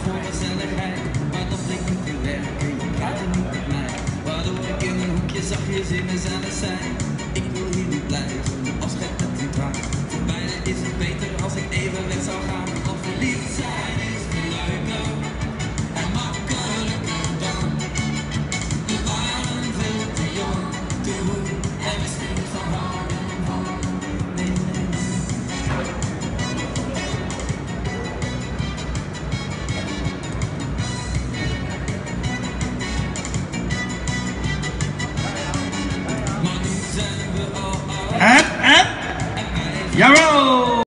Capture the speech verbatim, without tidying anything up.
voor gezelligheid, maar toch denk ik te werken, je praat er niet met mij. Waardoor ik in een hoekje zachtjes in mezelf zei, ik wil hier niet blijven.